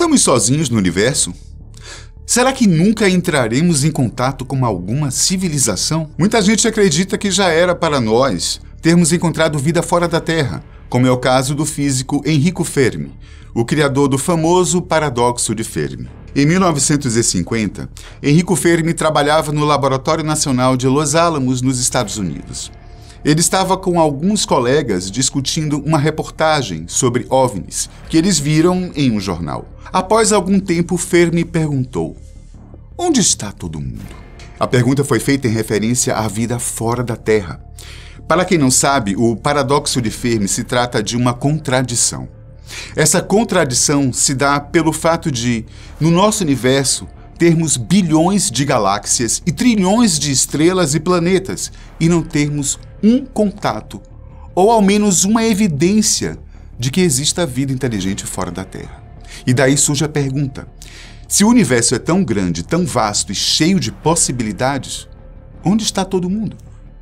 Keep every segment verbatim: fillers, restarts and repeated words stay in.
Estamos sozinhos no universo? Será que nunca entraremos em contato com alguma civilização? Muita gente acredita que já era para nós termos encontrado vida fora da Terra, como é o caso do físico Enrico Fermi, o criador do famoso paradoxo de Fermi. Em mil novecentos e cinquenta, Enrico Fermi trabalhava no Laboratório Nacional de Los Alamos, nos Estados Unidos. Ele estava com alguns colegas discutindo uma reportagem sobre OVNIs que eles viram em um jornal. Após algum tempo, Fermi perguntou: onde está todo mundo? A pergunta foi feita em referência à vida fora da Terra. Para quem não sabe, o paradoxo de Fermi se trata de uma contradição. Essa contradição se dá pelo fato de, no nosso universo, termos bilhões de galáxias e trilhões de estrelas e planetas e não termos um contato, ou ao menos uma evidência de que exista vida inteligente fora da Terra. E daí surge a pergunta: se o universo é tão grande, tão vasto e cheio de possibilidades, onde está todo mundo?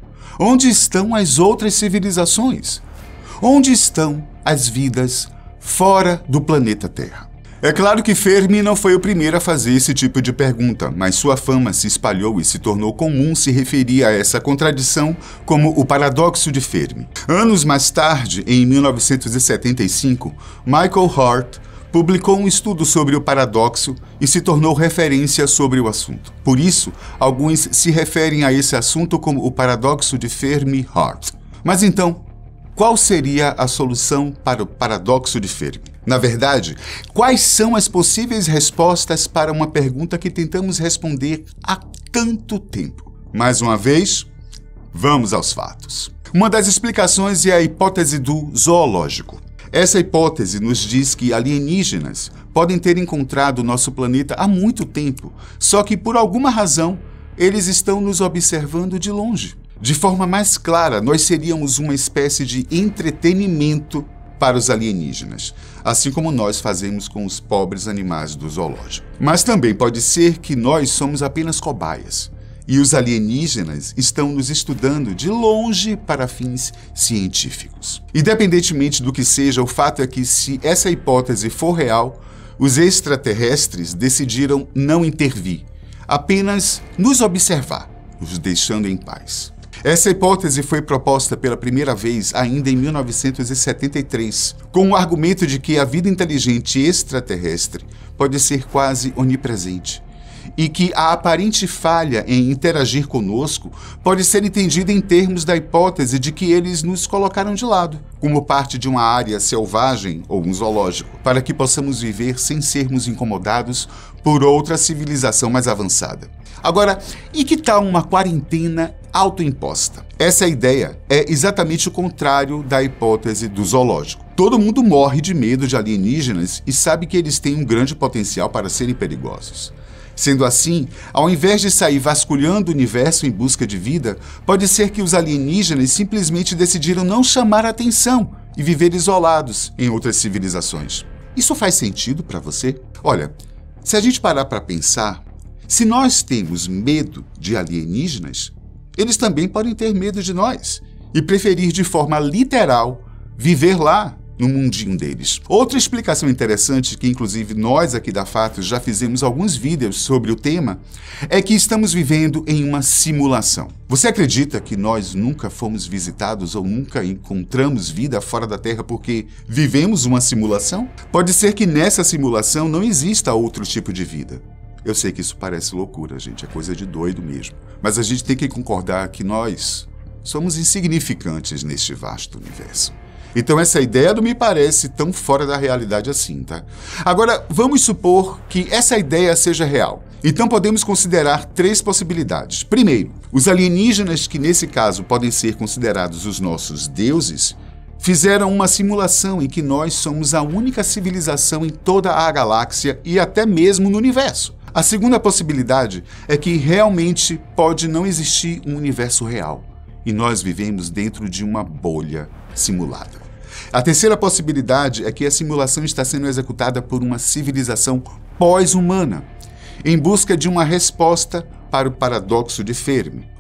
Onde estão as outras civilizações? Onde estão as vidas fora do planeta Terra? É claro que Fermi não foi o primeiro a fazer esse tipo de pergunta, mas sua fama se espalhou e se tornou comum se referir a essa contradição como o paradoxo de Fermi. Anos mais tarde, em mil novecentos e setenta e cinco, Michael Hart publicou um estudo sobre o paradoxo e se tornou referência sobre o assunto. Por isso, alguns se referem a esse assunto como o paradoxo de Fermi-Hart. Mas então, qual seria a solução para o paradoxo de Fermi? Na verdade, quais são as possíveis respostas para uma pergunta que tentamos responder há tanto tempo? Mais uma vez, vamos aos fatos. Uma das explicações é a hipótese do zoológico. Essa hipótese nos diz que alienígenas podem ter encontrado nosso planeta há muito tempo, só que por alguma razão eles estão nos observando de longe. De forma mais clara, nós seríamos uma espécie de entretenimento para os alienígenas, assim como nós fazemos com os pobres animais do zoológico. Mas também pode ser que nós somos apenas cobaias e os alienígenas estão nos estudando de longe para fins científicos. Independentemente do que seja, o fato é que, se essa hipótese for real, os extraterrestres decidiram não intervir, apenas nos observar, nos deixando em paz. Essa hipótese foi proposta pela primeira vez ainda em mil novecentos e setenta e três, com o argumento de que a vida inteligente extraterrestre pode ser quase onipresente e que a aparente falha em interagir conosco pode ser entendida em termos da hipótese de que eles nos colocaram de lado, como parte de uma área selvagem ou um zoológico, para que possamos viver sem sermos incomodados por outra civilização mais avançada. Agora, e que tal uma quarentena autoimposta? Essa ideia é exatamente o contrário da hipótese do zoológico. Todo mundo morre de medo de alienígenas e sabe que eles têm um grande potencial para serem perigosos. Sendo assim, ao invés de sair vasculhando o universo em busca de vida, pode ser que os alienígenas simplesmente decidiram não chamar a atenção e viver isolados em outras civilizações. Isso faz sentido para você? Olha, se a gente parar para pensar, se nós temos medo de alienígenas, eles também podem ter medo de nós e preferir de forma literal viver lá no mundinho deles. Outra explicação interessante, que inclusive nós aqui da Fatos já fizemos alguns vídeos sobre o tema, é que estamos vivendo em uma simulação. Você acredita que nós nunca fomos visitados ou nunca encontramos vida fora da Terra porque vivemos uma simulação? Pode ser que nessa simulação não exista outro tipo de vida. Eu sei que isso parece loucura, gente, é coisa de doido mesmo. Mas a gente tem que concordar que nós somos insignificantes neste vasto universo. Então essa ideia não me parece tão fora da realidade assim, tá? Agora, vamos supor que essa ideia seja real. Então podemos considerar três possibilidades. Primeiro, os alienígenas, que nesse caso podem ser considerados os nossos deuses, fizeram uma simulação em que nós somos a única civilização em toda a galáxia e até mesmo no universo. A segunda possibilidade é que realmente pode não existir um universo real e nós vivemos dentro de uma bolha simulada. A terceira possibilidade é que a simulação está sendo executada por uma civilização pós-humana, em busca de uma resposta para o paradoxo de Fermi.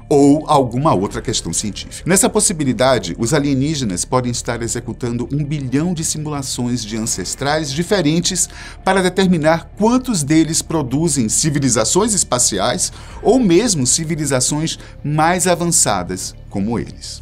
ou alguma outra questão científica. Nessa possibilidade, os alienígenas podem estar executando um bilhão de simulações de ancestrais diferentes para determinar quantos deles produzem civilizações espaciais ou mesmo civilizações mais avançadas como eles.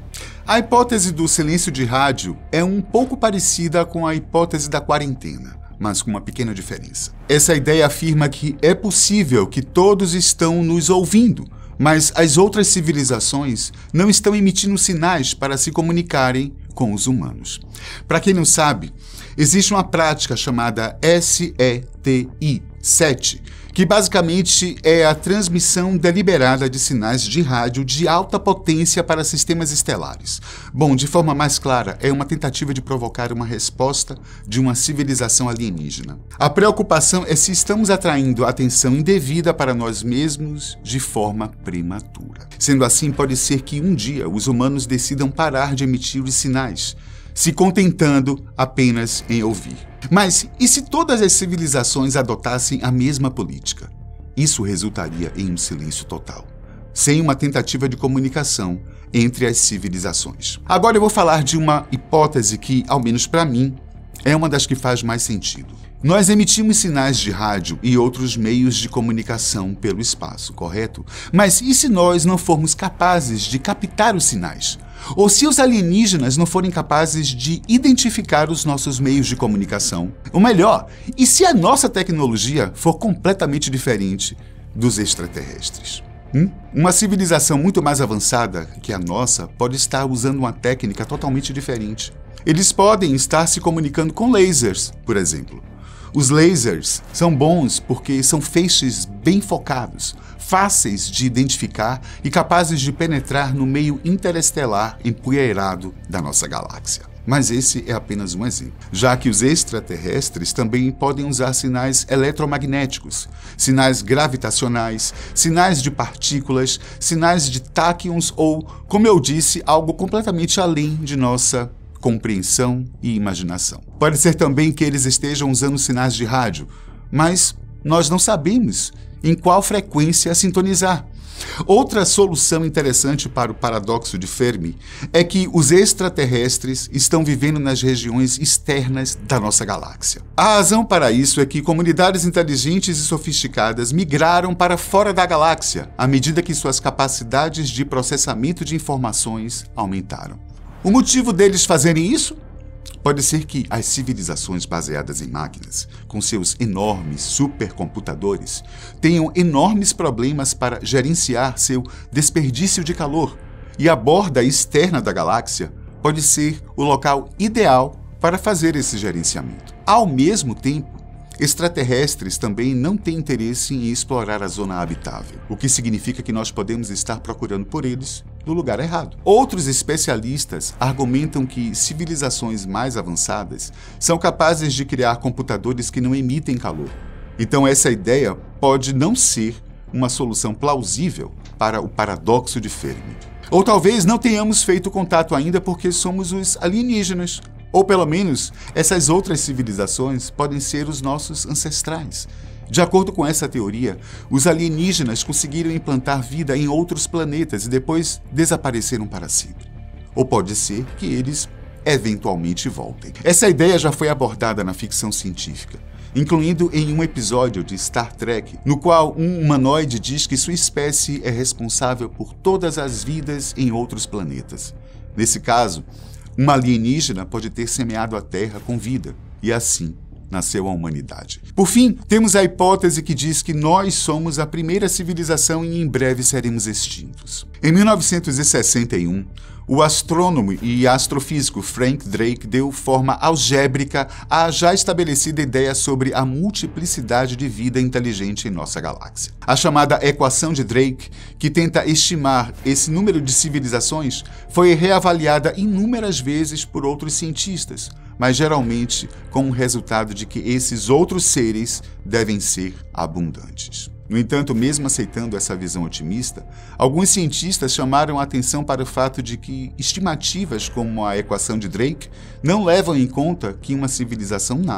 A hipótese do silêncio de rádio é um pouco parecida com a hipótese da quarentena, mas com uma pequena diferença. Essa ideia afirma que é possível que todos estão nos ouvindo, mas as outras civilizações não estão emitindo sinais para se comunicarem com os humanos. Para quem não sabe, existe uma prática chamada S E T I, sete, que basicamente é a transmissão deliberada de sinais de rádio de alta potência para sistemas estelares. Bom, de forma mais clara, é uma tentativa de provocar uma resposta de uma civilização alienígena. A preocupação é se estamos atraindo atenção indevida para nós mesmos de forma prematura. Sendo assim, pode ser que um dia os humanos decidam parar de emitir os sinais, se contentando apenas em ouvir. Mas e se todas as civilizações adotassem a mesma política? Isso resultaria em um silêncio total, sem uma tentativa de comunicação entre as civilizações. Agora eu vou falar de uma hipótese que, ao menos para mim, é uma das que faz mais sentido. Nós emitimos sinais de rádio e outros meios de comunicação pelo espaço, correto? Mas e se nós não formos capazes de captar os sinais? Ou se os alienígenas não forem capazes de identificar os nossos meios de comunicação? Ou melhor, e se a nossa tecnologia for completamente diferente dos extraterrestres? Hum? Uma civilização muito mais avançada que a nossa pode estar usando uma técnica totalmente diferente. Eles podem estar se comunicando com lasers, por exemplo. Os lasers são bons porque são feixes bem focados, fáceis de identificar e capazes de penetrar no meio interestelar empoeirado da nossa galáxia. Mas esse é apenas um exemplo, já que os extraterrestres também podem usar sinais eletromagnéticos, sinais gravitacionais, sinais de partículas, sinais de táquions ou, como eu disse, algo completamente além de nossa compreensão e imaginação. Pode ser também que eles estejam usando sinais de rádio, mas nós não sabemos em qual frequência sintonizar. Outra solução interessante para o paradoxo de Fermi é que os extraterrestres estão vivendo nas regiões externas da nossa galáxia. A razão para isso é que comunidades inteligentes e sofisticadas migraram para fora da galáxia à medida que suas capacidades de processamento de informações aumentaram. O motivo deles fazerem isso? Pode ser que as civilizações baseadas em máquinas, com seus enormes supercomputadores, tenham enormes problemas para gerenciar seu desperdício de calor, e a borda externa da galáxia pode ser o local ideal para fazer esse gerenciamento. Ao mesmo tempo, extraterrestres também não têm interesse em explorar a zona habitável, o que significa que nós podemos estar procurando por eles no lugar errado. Outros especialistas argumentam que civilizações mais avançadas são capazes de criar computadores que não emitem calor. Então essa ideia pode não ser uma solução plausível para o paradoxo de Fermi. Ou talvez não tenhamos feito contato ainda porque somos os alienígenas. Ou pelo menos, essas outras civilizações podem ser os nossos ancestrais. De acordo com essa teoria, os alienígenas conseguiram implantar vida em outros planetas e depois desapareceram para sempre. Ou pode ser que eles eventualmente voltem. Essa ideia já foi abordada na ficção científica, incluindo em um episódio de Star Trek, no qual um humanoide diz que sua espécie é responsável por todas as vidas em outros planetas. Nesse caso, uma alienígena pode ter semeado a Terra com vida, e assim nasceu a humanidade. Por fim, temos a hipótese que diz que nós somos a primeira civilização e em breve seremos extintos. Em mil novecentos e sessenta e um, o astrônomo e astrofísico Frank Drake deu forma algébrica à já estabelecida ideia sobre a multiplicidade de vida inteligente em nossa galáxia. A chamada equação de Drake, que tenta estimar esse número de civilizações, foi reavaliada inúmeras vezes por outros cientistas, mas geralmente com o resultado de que esses outros seres devem ser abundantes. No entanto, mesmo aceitando essa visão otimista, alguns cientistas chamaram a atenção para o fato de que estimativas como a equação de Drake não levam em conta que uma civilização nasce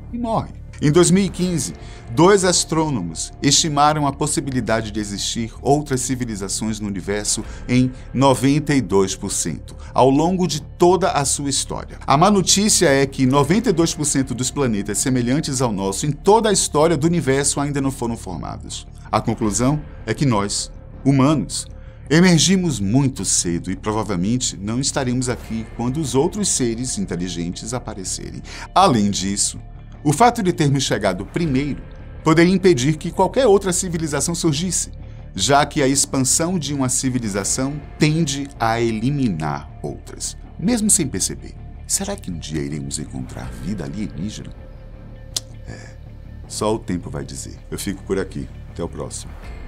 e morre. Em dois mil e quinze, dois astrônomos estimaram a possibilidade de existir outras civilizações no universo em noventa e dois por cento, ao longo de toda a sua história. A má notícia é que noventa e dois por cento dos planetas semelhantes ao nosso em toda a história do universo ainda não foram formados. A conclusão é que nós, humanos, emergimos muito cedo e provavelmente não estaremos aqui quando os outros seres inteligentes aparecerem. Além disso, o fato de termos chegado primeiro poderia impedir que qualquer outra civilização surgisse, já que a expansão de uma civilização tende a eliminar outras, mesmo sem perceber. Será que um dia iremos encontrar vida alienígena? É, só o tempo vai dizer. Eu fico por aqui. Até o próximo.